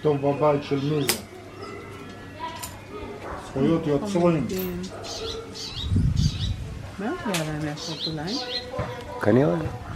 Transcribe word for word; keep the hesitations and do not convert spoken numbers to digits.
פתאום בבית של מי זה? זכויות יוצרים. מה זה עליהם לעשות אולי? כנראה.